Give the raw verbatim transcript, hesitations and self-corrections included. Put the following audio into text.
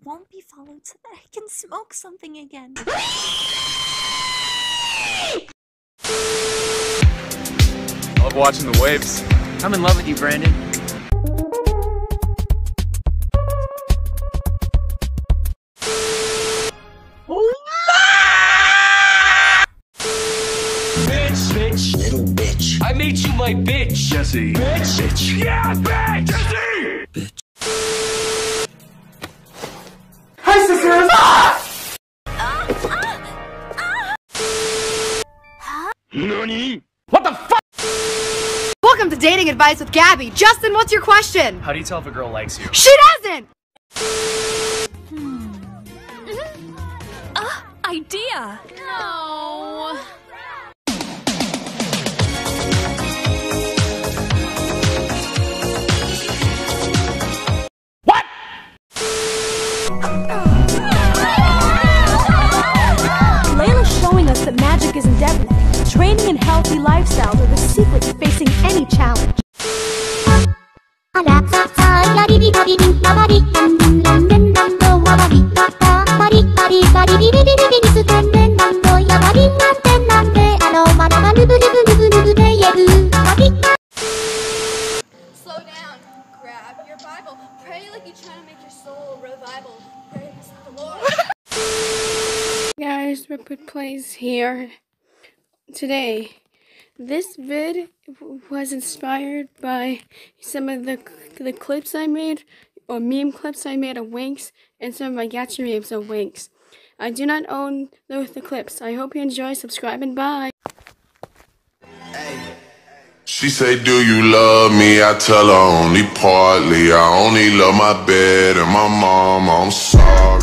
won't be followed so that I can smoke something again. I love watching the waves. I'm in love with you, Brandon. Bitch, bitch, little bitch. I made you my bitch, Jesse. Bitch, bitch, yeah, bitch, Jesse. Bitch. Hi, sisters. Ah! Huh? Nani? What the fuck? Welcome to Dating Advice with Gabby. Justin, what's your question? How do you tell if a girl likes you? She doesn't! Hmm. Uh, idea! No. What? Layla's showing us that magic isn't everything. Training and healthy lifestyles are the secret to facing any challenge. Slow down. Grab your Bible. Pray like you're trying to make your soul revival. Praise the Lord. Guys, Ripwood Plays here. Today, this vid was inspired by some of the the clips I made, or meme clips I made of Winx, and some of my gacha memes of Winx. I do not own the, the clips. I hope you enjoy. Subscribe and bye. She say, do you love me? I tell her only partly. I only love my bed and my mom. I'm sorry.